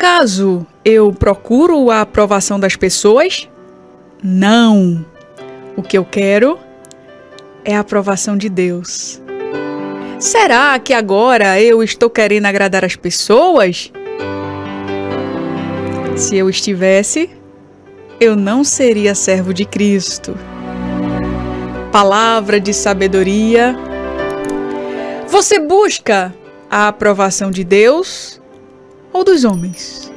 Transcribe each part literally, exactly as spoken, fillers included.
acaso eu procuro a aprovação das pessoas? Não. O que eu quero é a aprovação de Deus. Será que agora eu estou querendo agradar as pessoas? Se eu estivesse, eu não seria servo de Cristo. Palavra de sabedoria. Você busca a aprovação de Deus ou dos homens?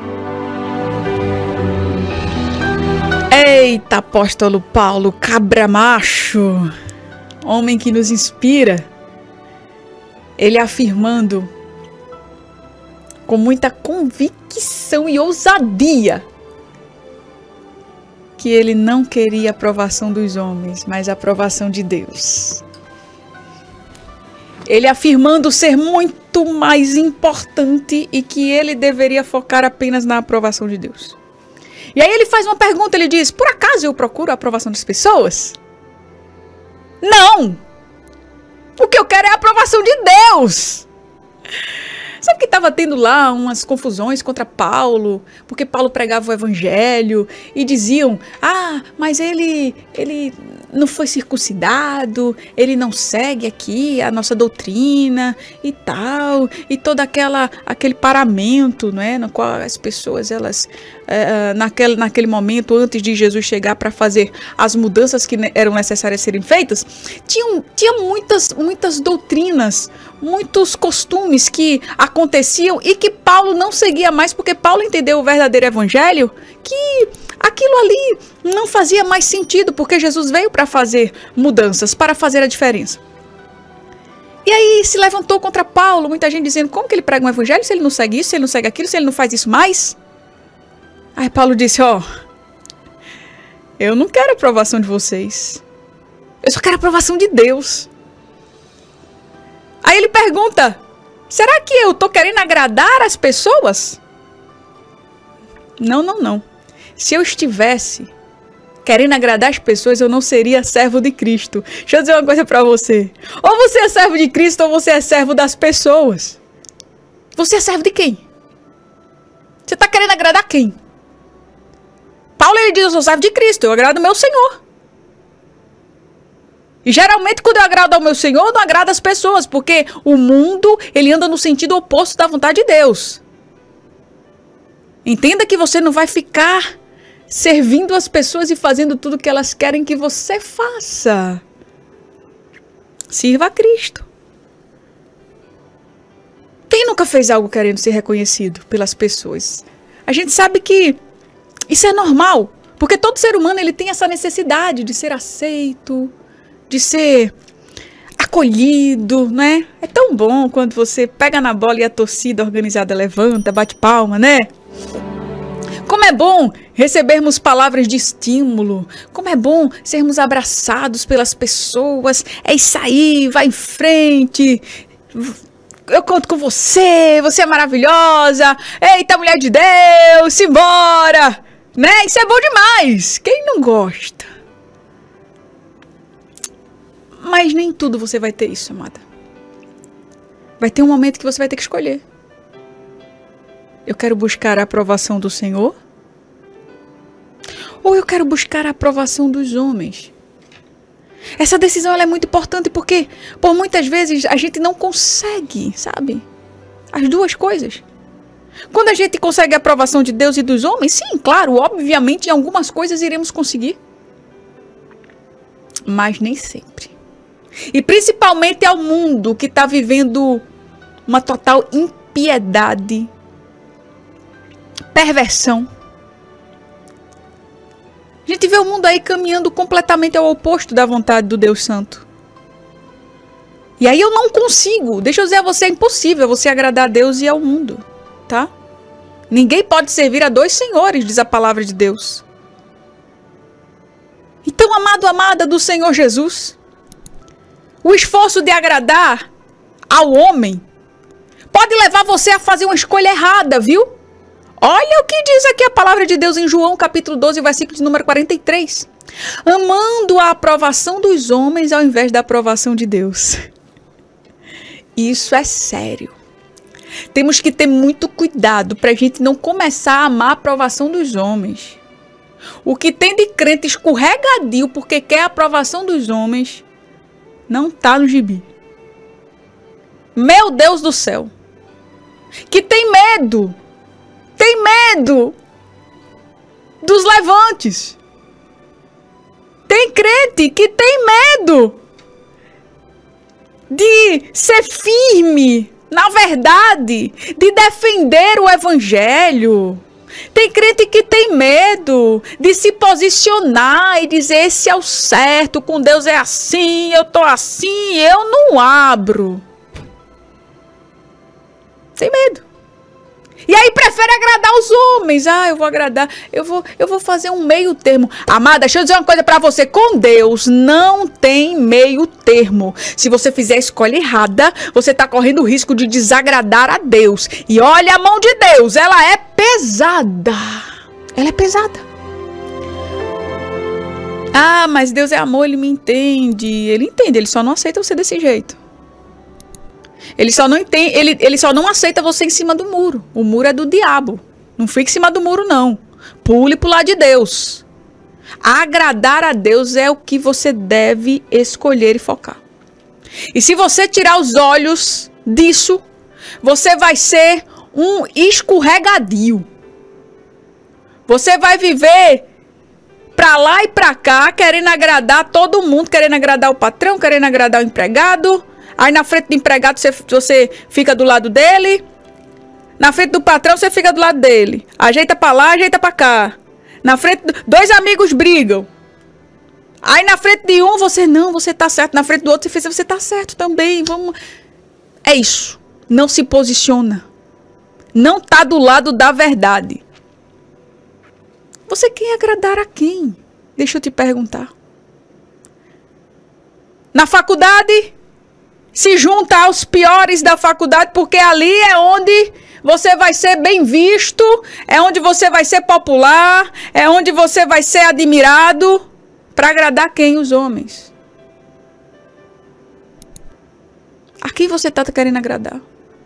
Eita, apóstolo Paulo, cabra macho, homem que nos inspira, ele afirmando com muita convicção e ousadia que ele não queria a aprovação dos homens, mas a aprovação de Deus. Ele afirmando ser muito mais importante e que ele deveria focar apenas na aprovação de Deus. E aí ele faz uma pergunta, ele diz, por acaso eu procuro a aprovação das pessoas? Não! O que eu quero é a aprovação de Deus! Sabe que estava tendo lá umas confusões contra Paulo, porque Paulo pregava o evangelho e diziam, ah, mas ele, ele não foi circuncidado, ele não segue aqui a nossa doutrina e tal, e todo aquela, aquele paramento, né, no qual as pessoas, elas, é, naquele, naquele momento, antes de Jesus chegar para fazer as mudanças que eram necessárias serem feitas, tinham, tinha muitas, muitas doutrinas, muitos costumes que aconteciam e que Paulo não seguia mais, porque Paulo entendeu o verdadeiro evangelho, que aquilo ali não fazia mais sentido, porque Jesus veio para fazer mudanças, para fazer a diferença. E aí se levantou contra Paulo, muita gente dizendo, como que ele prega um evangelho se ele não segue isso, se ele não segue aquilo, se ele não faz isso mais? Aí Paulo disse, ó, eu não quero a aprovação de vocês, eu só quero a aprovação de Deus. Aí ele pergunta, será que eu estou querendo agradar as pessoas? Não, não, não. Se eu estivesse querendo agradar as pessoas, eu não seria servo de Cristo. Deixa eu dizer uma coisa para você. Ou você é servo de Cristo ou você é servo das pessoas. Você é servo de quem? Você está querendo agradar quem? Paulo ele diz, eu sou servo de Cristo, eu agrado o meu Senhor. E geralmente quando eu agrado ao meu Senhor, eu não agrado as pessoas, porque o mundo, ele anda no sentido oposto da vontade de Deus. Entenda que você não vai ficar servindo as pessoas e fazendo tudo que elas querem que você faça. Sirva a Cristo. Quem nunca fez algo querendo ser reconhecido pelas pessoas? A gente sabe que isso é normal, porque todo ser humano ele tem essa necessidade de ser aceito, de ser acolhido, né? É tão bom quando você pega na bola e a torcida organizada levanta, bate palma, né? Como é bom recebermos palavras de estímulo, como é bom sermos abraçados pelas pessoas, é isso aí, vai em frente, eu conto com você, você é maravilhosa, eita mulher de Deus, simbora, né? Isso é bom demais, quem não gosta? Mas nem tudo você vai ter isso, amada. Vai ter um momento que você vai ter que escolher. Eu quero buscar a aprovação do Senhor? Ou eu quero buscar a aprovação dos homens? Essa decisão ela é muito importante porque, por muitas vezes, a gente não consegue, sabe? As duas coisas. Quando a gente consegue a aprovação de Deus e dos homens, sim, claro, obviamente, em algumas coisas iremos conseguir. Mas nem sempre. E principalmente ao mundo que está vivendo uma total impiedade, perversão. A gente vê o mundo aí caminhando completamente ao oposto da vontade do Deus Santo. E aí eu não consigo, deixa eu dizer a você, é impossível você agradar a Deus e ao mundo, tá? Ninguém pode servir a dois senhores, diz a palavra de Deus. Então, amado, amada do Senhor Jesus, o esforço de agradar ao homem pode levar você a fazer uma escolha errada, viu? Olha o que diz aqui a palavra de Deus em João, capítulo doze, versículo de número quarenta e três. Amando a aprovação dos homens ao invés da aprovação de Deus. Isso é sério. temos que ter muito cuidado para a gente não começar a amar a aprovação dos homens. O que tem de crente escorregadio porque quer a aprovação dos homens não está no gibi. Meu Deus do céu. Que tem medo. Tem medo dos levantes. Tem crente que tem medo de ser firme na verdade, de defender o evangelho. Tem crente que tem medo de se posicionar e dizer: esse é o certo, com Deus é assim, eu tô assim, eu não abro. Tem medo. E aí prefere agradar os homens. Ah, eu vou agradar, eu vou, eu vou fazer um meio termo. Amada, deixa eu dizer uma coisa pra você. Com Deus não tem meio termo. Se você fizer a escolha errada, você tá correndo o risco de desagradar a Deus. E olha a mão de Deus, ela é pesada. Ela é pesada. Ah, mas Deus é amor, Ele me entende. Ele entende, Ele só não aceita você desse jeito. Ele só não entende, ele, ele só não aceita você em cima do muro. O muro é do diabo. Não fique em cima do muro, não. Pule pro lado de Deus. Agradar a Deus é o que você deve escolher e focar. E se você tirar os olhos disso, você vai ser um escorregadio. Você vai viver pra lá e pra cá, querendo agradar todo mundo, querendo agradar o patrão, querendo agradar o empregado. Aí na frente do empregado você, você fica do lado dele. Na frente do patrão você fica do lado dele. Ajeita pra lá, ajeita pra cá. Na frente, do, dois amigos brigam. Aí na frente de um você, não, você tá certo. Na frente do outro você fez, você tá certo também. Vamos. É isso. Não se posiciona. Não tá do lado da verdade. Você quer agradar a quem? Deixa eu te perguntar. Na faculdade, se junta aos piores da faculdade, porque ali é onde você vai ser bem visto, é onde você vai ser popular, é onde você vai ser admirado. Para agradar quem? Os homens. A quem você está querendo agradar?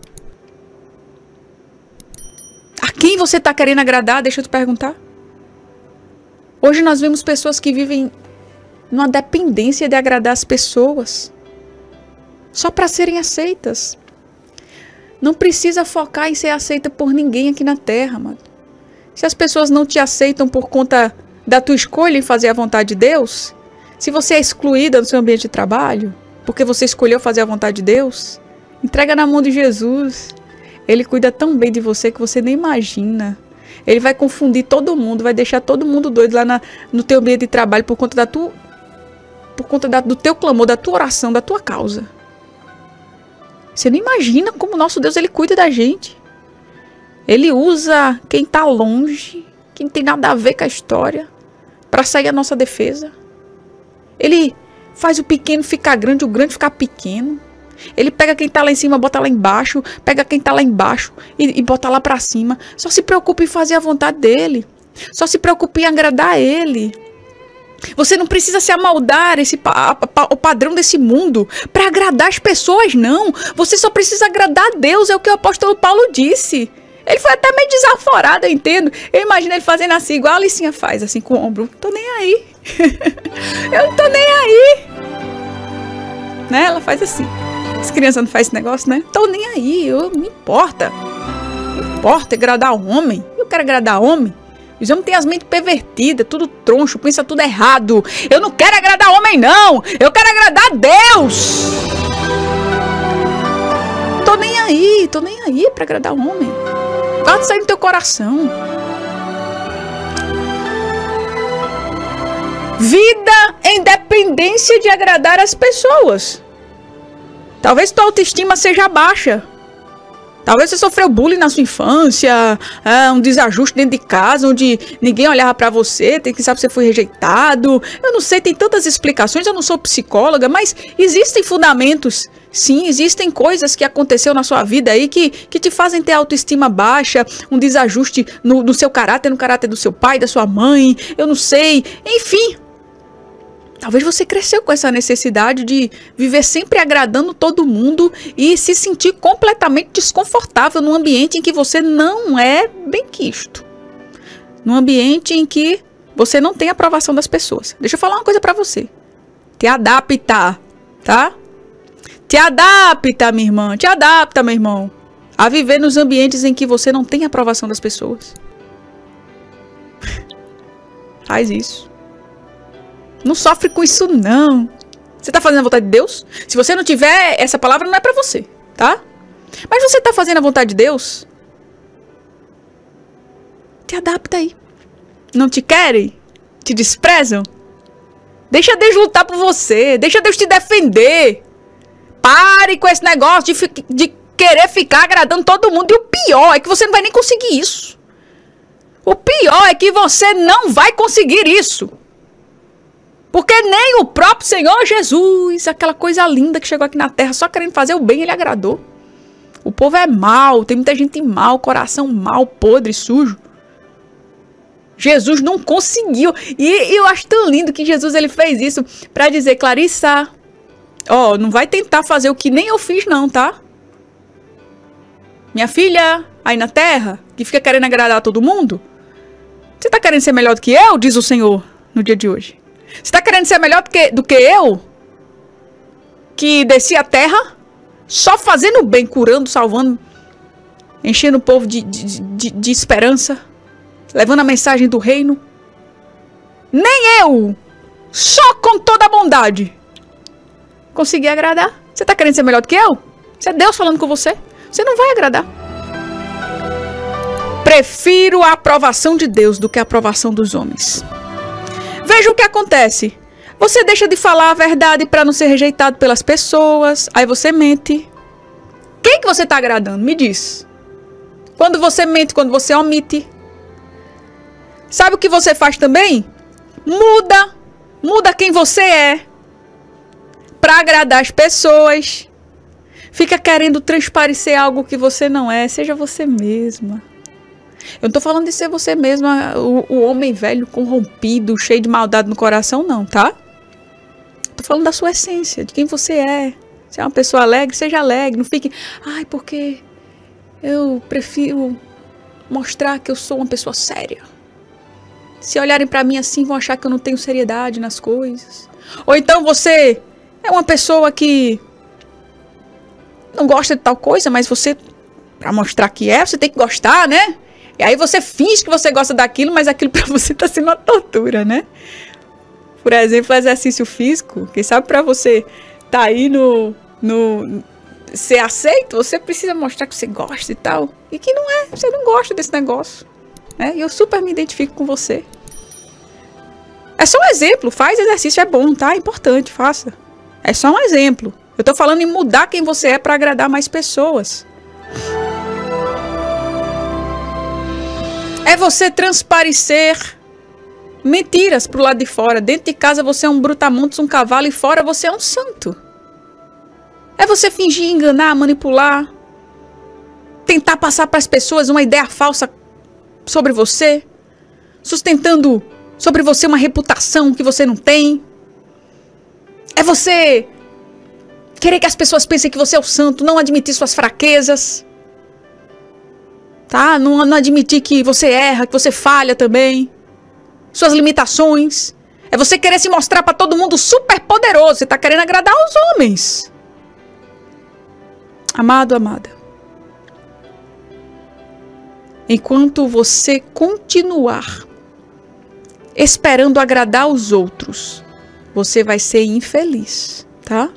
A quem você está querendo agradar? Deixa eu te perguntar. Hoje nós vemos pessoas que vivem numa dependência de agradar as pessoas. Só para serem aceitas. Não precisa focar em ser aceita por ninguém aqui na terra, amado. Se as pessoas não te aceitam por conta da tua escolha em fazer a vontade de Deus, se você é excluída do seu ambiente de trabalho, porque você escolheu fazer a vontade de Deus, entrega na mão de Jesus. Ele cuida tão bem de você que você nem imagina. Ele vai confundir todo mundo, vai deixar todo mundo doido lá na, no teu ambiente de trabalho por conta da tua, por conta da, do teu clamor, da tua oração, da tua causa. Você não imagina como o nosso Deus, ele cuida da gente. Ele usa quem está longe, quem não tem nada a ver com a história, para sair a nossa defesa. Ele faz o pequeno ficar grande, o grande ficar pequeno. Ele pega quem está lá em cima, bota lá embaixo, pega quem está lá embaixo e, e bota lá para cima. Só se preocupe em fazer a vontade dele. Só se preocupe em agradar ele. Você não precisa se amoldar esse, a, a, o padrão desse mundo para agradar as pessoas, não. Você só precisa agradar a Deus, é o que o apóstolo Paulo disse. Ele foi até meio desaforado, eu entendo. Eu imagino ele fazendo assim, igual a Alicinha faz, assim com o ombro. Tô nem aí. Eu não tô nem aí. Né? Ela faz assim. As crianças não fazem esse negócio, né? Tô nem aí, eu, não importa. Não importa agradar homem. Eu quero agradar homem. Os homens têm as mentes pervertidas, tudo troncho, pensa tudo errado. Eu não quero agradar homem, não. Eu quero agradar a Deus. Tô nem aí, tô nem aí pra agradar homem. Guarda isso aí no teu coração. Vida em dependência de agradar as pessoas. Talvez tua autoestima seja baixa. Talvez você sofreu bullying na sua infância, é, um desajuste dentro de casa, onde ninguém olhava pra você, tem que saber que você foi rejeitado. Eu não sei, tem tantas explicações, eu não sou psicóloga, mas existem fundamentos. Sim, existem coisas que aconteceu na sua vida aí que, que te fazem ter autoestima baixa, um desajuste no, no seu caráter, no caráter do seu pai, da sua mãe, eu não sei, enfim. Talvez você cresceu com essa necessidade de viver sempre agradando todo mundo e se sentir completamente desconfortável num ambiente em que você não é benquisto. Num ambiente em que você não tem a aprovação das pessoas. Deixa eu falar uma coisa pra você. Te adapta, tá? Te adapta, minha irmã. Te adapta, meu irmão. A viver nos ambientes em que você não tem a aprovação das pessoas. Faz isso. Não sofre com isso, não. Você tá fazendo a vontade de Deus? Se você não tiver, essa palavra não é pra você, tá? Mas você tá fazendo a vontade de Deus? Te adapta aí. Não te querem? Te desprezam? Deixa Deus lutar por você. Deixa Deus te defender. Pare com esse negócio de, de querer ficar agradando todo mundo. E o pior é que você não vai nem conseguir isso. O pior é que você não vai conseguir isso. Porque nem o próprio Senhor Jesus, aquela coisa linda que chegou aqui na terra só querendo fazer o bem, ele agradou. O povo é mau, tem muita gente mal, coração mau, podre, sujo. Jesus não conseguiu. E, e eu acho tão lindo que Jesus ele fez isso para dizer, Clarissa, ó, oh, não vai tentar fazer o que nem eu fiz não, tá? Minha filha, aí na terra, que fica querendo agradar a todo mundo. Você tá querendo ser melhor do que eu? Diz o Senhor no dia de hoje. Você tá querendo ser melhor do que, do que eu? Que desci a terra só fazendo bem, curando, salvando, enchendo o povo de, de, de, de esperança, levando a mensagem do reino. Nem eu, só com toda a bondade, consegui agradar. Você tá querendo ser melhor do que eu? Isso é Deus falando com você. Você não vai agradar. Prefiro a aprovação de Deus do que a aprovação dos homens. Veja o que acontece. Você deixa de falar a verdade para não ser rejeitado pelas pessoas. Aí você mente. Quem que você está agradando? Me diz. Quando você mente, quando você omite. Sabe o que você faz também? Muda. Muda quem você é. Para agradar as pessoas. Fica querendo transparecer algo que você não é. Seja você mesma. Eu não tô falando de ser você mesma, o, o homem velho, corrompido, cheio de maldade no coração, não, tá? Tô falando da sua essência, de quem você é. Se é uma pessoa alegre, seja alegre. Não fique, ai, porque eu prefiro mostrar que eu sou uma pessoa séria. Se olharem pra mim assim, vão achar que eu não tenho seriedade nas coisas. Ou então você é uma pessoa que não gosta de tal coisa, mas você, pra mostrar que é, você tem que gostar, né? E aí você finge que você gosta daquilo, mas aquilo pra você tá sendo uma tortura, né? Por exemplo, exercício físico. Quem sabe pra você tá aí no, no... ser aceito, você precisa mostrar que você gosta e tal. E que não é, você não gosta desse negócio. Né? E eu super me identifico com você. É só um exemplo. Faz exercício, é bom, tá? É importante, faça. É só um exemplo. Eu tô falando em mudar quem você é pra agradar mais pessoas. É você transparecer mentiras pro lado de fora. Dentro de casa você é um brutamontes, um cavalo, e fora você é um santo. É você fingir, enganar, manipular, tentar passar para as pessoas uma ideia falsa sobre você, sustentando sobre você uma reputação que você não tem. É você querer que as pessoas pensem que você é o santo, não admitir suas fraquezas. Tá? Não, não admitir que você erra, que você falha também. Suas limitações. É você querer se mostrar para todo mundo super poderoso. Você tá querendo agradar os homens. Amado, amada. Enquanto você continuar esperando agradar os outros, você vai ser infeliz, tá?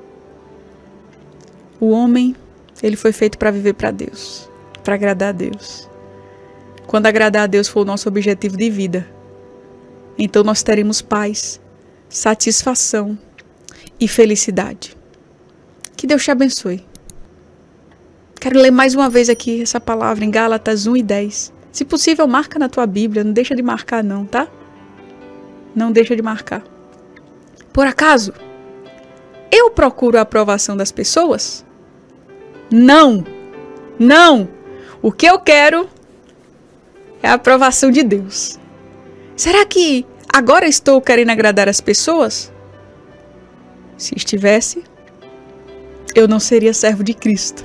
O homem, ele foi feito para viver para Deus. Para agradar a Deus. Quando agradar a Deus for o nosso objetivo de vida, então nós teremos paz, satisfação e felicidade. Que Deus te abençoe. Quero ler mais uma vez aqui essa palavra em Gálatas um e dez. Se possível, marca na tua Bíblia, não deixa de marcar não, tá? Não deixa de marcar. Por acaso, eu procuro a aprovação das pessoas? Não! Não! O que eu quero é a aprovação de Deus. Será que agora estou querendo agradar as pessoas? Se estivesse, eu não seria servo de Cristo.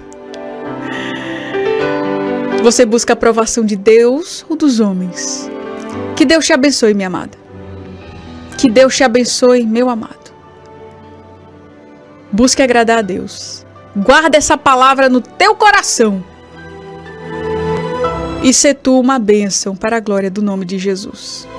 Você busca a aprovação de Deus ou dos homens? Que Deus te abençoe, minha amada. Que Deus te abençoe, meu amado. Busque agradar a Deus. Guarda essa palavra no teu coração. E se tu uma bênção para a glória do nome de Jesus.